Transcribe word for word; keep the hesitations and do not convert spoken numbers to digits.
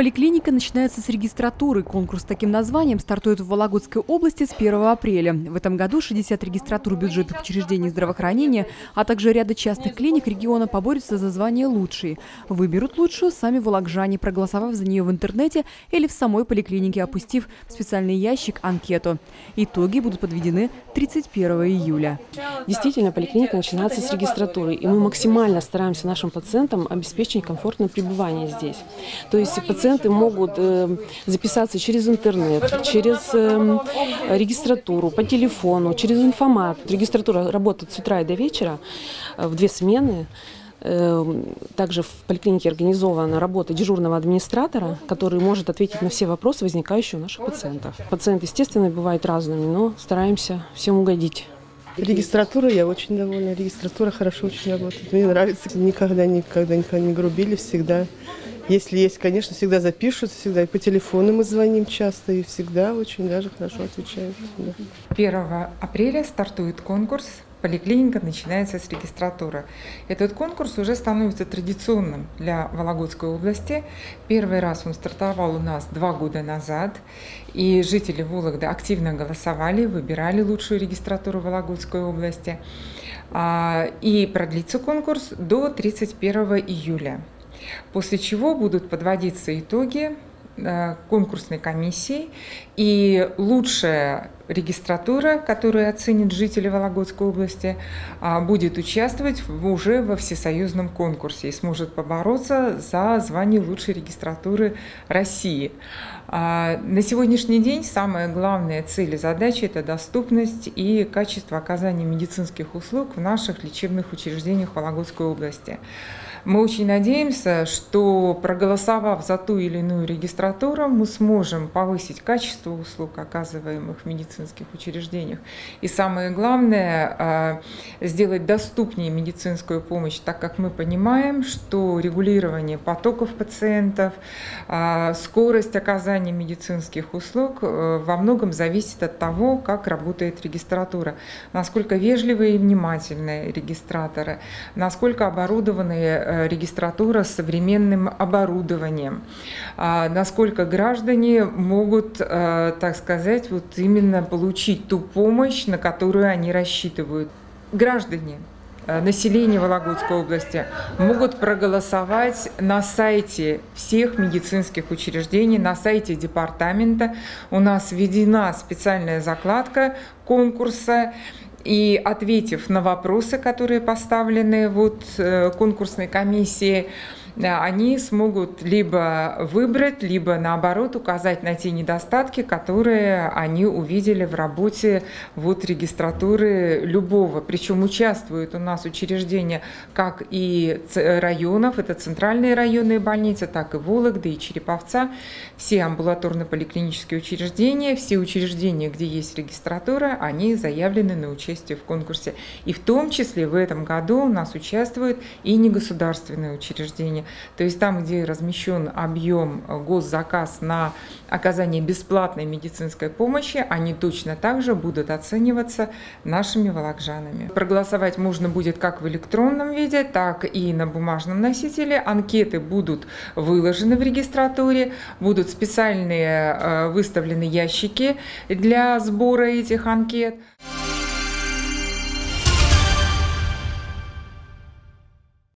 Поликлиника начинается с регистратуры. Конкурс с таким названием стартует в Вологодской области с первого апреля. В этом году шестьдесят регистратур бюджетных учреждений здравоохранения, а также ряда частных клиник региона поборются за звание «Лучшие». Выберут лучшую сами волокжане, проголосовав за нее в интернете или в самой поликлинике, опустив в специальный ящик анкету. Итоги будут подведены тридцать первого июля. Действительно, поликлиника начинается с регистратуры, и мы максимально стараемся нашим пациентам обеспечить комфортное пребывание здесь. То есть пациенты могут э, записаться через интернет, через э, регистратуру, по телефону, через информат. Регистратура работает с утра и до вечера э, в две смены. Также в поликлинике организована работа дежурного администратора, который может ответить на все вопросы, возникающие у наших пациентов. Пациенты, естественно, бывают разными, но стараемся всем угодить. Регистратура, я очень довольна. Регистратура хорошо очень работает. Мне нравится. Никогда, никогда, никогда не грубили, всегда. Если есть, конечно, всегда запишут, всегда и по телефону мы звоним часто, и всегда очень даже хорошо отвечают. Да. первого апреля стартует конкурс. Поликлиника начинается с регистратуры. Этот конкурс уже становится традиционным для Вологодской области. Первый раз он стартовал у нас два года назад, и жители Вологды активно голосовали, выбирали лучшую регистратуру Вологодской области. И продлится конкурс до тридцать первого июля, после чего будут подводиться итоги конкурсной комиссии, и лучшая регистратура, которую оценят жители Вологодской области, будет участвовать уже во всесоюзном конкурсе и сможет побороться за звание лучшей регистратуры России. На сегодняшний день самая главная цель и задача – это доступность и качество оказания медицинских услуг в наших лечебных учреждениях Вологодской области. Мы очень надеемся, что, проголосовав за ту или иную регистратуру, мы сможем повысить качество услуг, оказываемых в медицинских учреждениях. И самое главное, сделать доступнее медицинскую помощь, так как мы понимаем, что регулирование потоков пациентов, скорость оказания медицинских услуг во многом зависит от того, как работает регистратура, насколько вежливые и внимательные регистраторы, насколько оборудованные регистратура с современным оборудованием, насколько граждане могут, так сказать, вот именно получить ту помощь, на которую они рассчитывают. Граждане, население Вологодской области могут проголосовать на сайте всех медицинских учреждений, на сайте департамента. У нас введена специальная закладка конкурса. И ответив на вопросы, которые поставлены вот конкурсной комиссией, они смогут либо выбрать, либо наоборот указать на те недостатки, которые они увидели в работе вот регистратуры любого. Причем участвуют у нас учреждения как и районов, это центральные районные больницы, так и Вологды, и Череповца, все амбулаторно-поликлинические учреждения, все учреждения, где есть регистратура, они заявлены на участие в конкурсе. И в том числе в этом году у нас участвуют и негосударственные учреждения. То есть там, где размещен объем, госзаказ на оказание бесплатной медицинской помощи, они точно так же будут оцениваться нашими волокжанами. Проголосовать можно будет как в электронном виде, так и на бумажном носителе. Анкеты будут выложены в регистратуре, будут специальные выставлены ящики для сбора этих анкет.